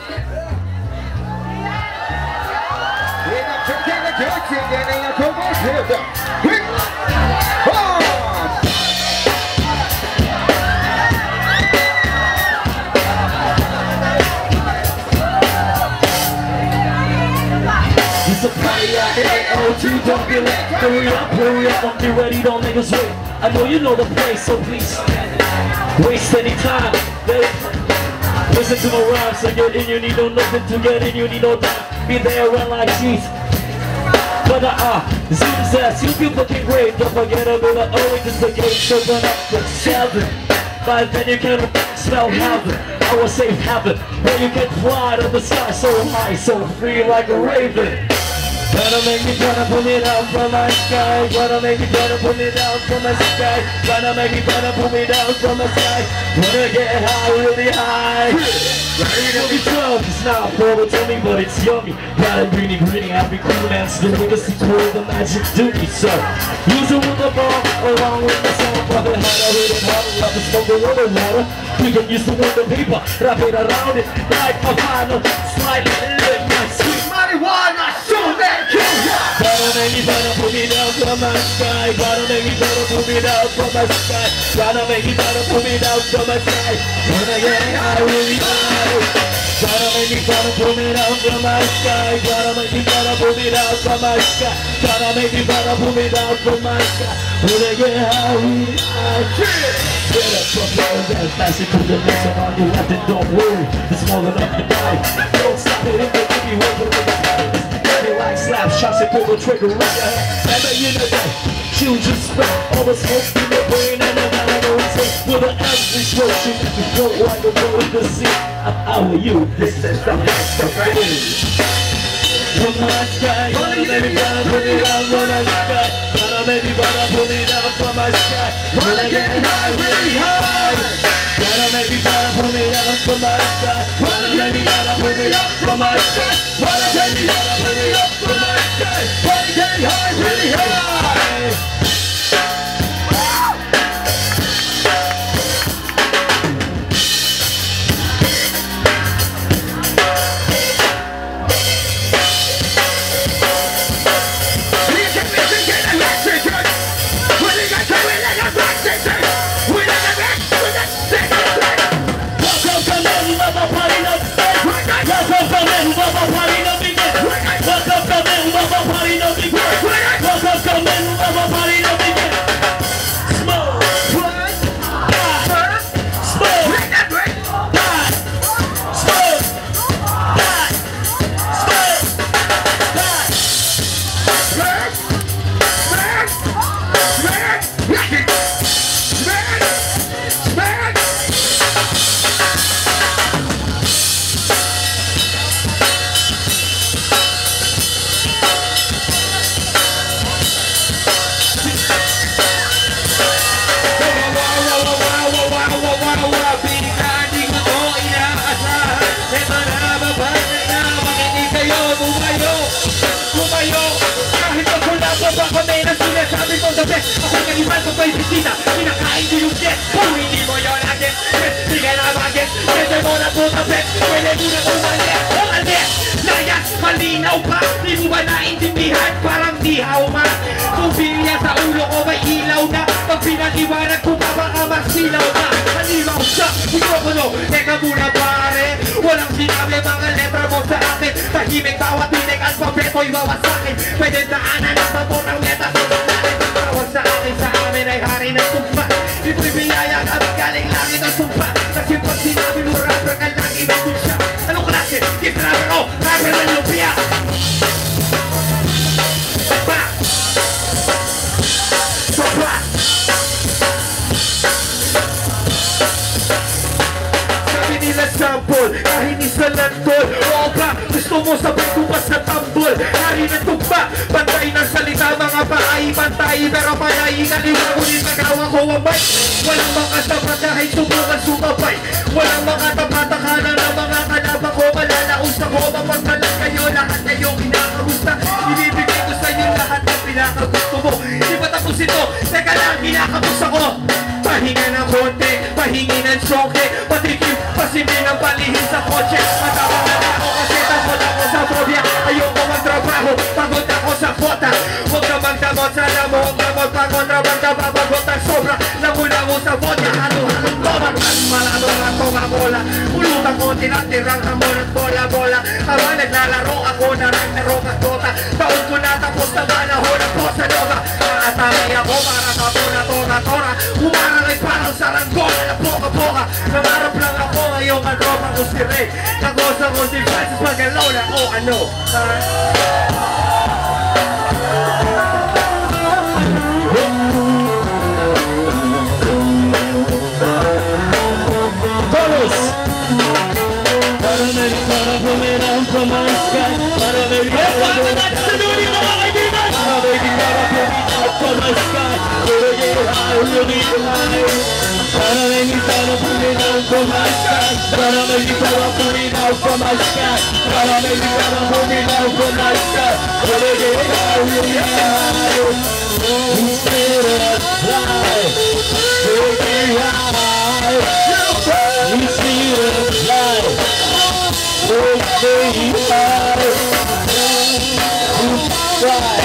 It's a party out in AO2, don't be late. Hurry up, don't be ready, don't make us wait. I know you know the place, so please waste any time. Listen to my rhymes, so get in, you need no nothing to get in, you need no time. Be there, run like cheese. But zoom says, you feel looking great. Don't forget a bit of orange, just the gates open up to 7. By then you can smell heaven, I will say heaven, where you can fly to the sky so high, so free like a raven. Tryna make me tryna pull me down from my sky. Tryna make me tryna pull me down from my sky. Tryna make me tryna pull me down from my sky. Wanna get high, really high. Ready to be drunk, it's not forward to me, but it's yummy. Got it breathing, happy cool man. Still with us, it's where the magic do me, so use it with the ball, along with the song. Probably harder, hit it harder, love to smoke a little water. We can use the window paper, wrap it around it, like a final, slightly lit my sweet marijuana, show that. Gotta make me tryna pull me down from my sky. Gotta make me tryna pull me down from my sky. Gotta make me tryna pull me down from my sky. Wanna get high, really high. Gotta make me tryna pull me down from my sky. Gotta make me tryna pull me down from my sky. Gotta make me tryna pull me down from my sky. Wanna get high, really high. Get up from there and pass it to the next one on your left and don't worry, it's more than enough to die. Don't stop it if they give you over the like slap shots and pull the trigger right your head. And then you know that you just spread all the smoke in your brain and then I know it's with an explosion that you don't want to go in the sea. How are you? This is the best of it. From my sky, gotta make me gotta put it down from my sky. Gotta make me gotta put it down from my sky. Wanna get high, really high. Gotta make me gotta put it down from my sky. Wanna make me gotta put it down from my sky. Wanna make me gotta put it up from my sky. Wanna get high, really high. Ako kaliman ko pa'y bisita, kinakain ko yung jet. Kung hindi mo yun agad, hindi ka na bagay. Pwede mo na po tapet, pwede mo na umalit. Umalit, layas, malinaw pa. Di mo ba naintindihan, parang dihaw ma. Kung bilya sa ulo ko may ilaw na. Pag pinag-iwanag ko pa baka masilaw na. Halimaw sa mikropono, teka muna pare. Walang sinabi mga letra mo sa akin. Tahimik bawat tinig at pabreto'y wawasakin. Pwede daanan ang babor ng letra sa natin. Sa akin, sa amin ay hari ng tumpa. Ito'y biyaya at galing langit ang tumpa. Kasi pag sinabi mo rapper ka lang ibigin siya. Anong klase? Keep rapper ko, rapper ng lumpia. Sopa! Sopa! Sabi nila sample, kahinis na lantol. Oo ba? Gusto mo sabay kupas na tambol. Hari ng tumpa, bantay ng salita. Mga paay, bantay, pero panay. Kaliwa ko rin nagawa ko ang mic. Walang mga tapat dahil subukan sumabay. Walang mga tapatakana na mga kalabang ko. Malalaos ako, mapagsalang kayo. Lahat kayo kinakagusta. Ibibigay ko sa inyo lahat ng pinakagusto mo. Di ba tapos ito? Teka lang, kinakabos ako. Pahinga ng konti, pahingi ng soke. Patikim, hindi ng palihim sa kotse. Matapang na ako kasi takot ako sa phobia. Ayoko magtrabaho, pagod ako sa kwota. Huwag ka magdamot sa damo, huwag ka magpakontrabanda, babagot ang sobra. Lango-lango sa vodka, halo-halong tomat. Malado na tonga bola, pulutan ko tinatirang hamon at bola-bola. Habang naglalaro ako na ragnarok at dota. Taon ko na tapos na panahon ang bossa nova. Nakatangay ako para tapos na tora-tora. Humarang ay parang saranggola na poka-poka. Nangarap lang ako ngayong atropa ko si Ray. Kagosa ko si Francis Magalona o ano. Todos! Para meditar pumirang from my sky. Para meditar pumirang from my sky. We'll get high, we'll get high. Para meditar pumirang from my sky. Para meditar pumirang from my sky. Para meditar pumirang from my sky. We'll get high, we'll get high. We spirit fly. We'll get high. We spirit fly. We'll get high. We fly.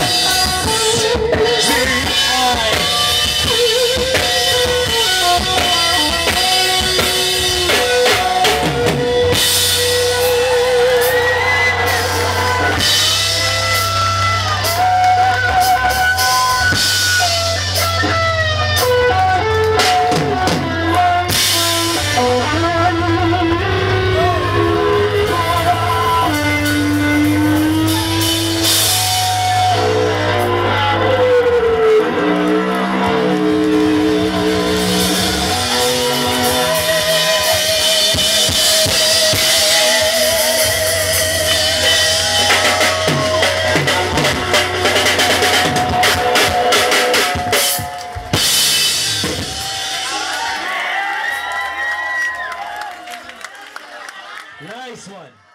Nice one.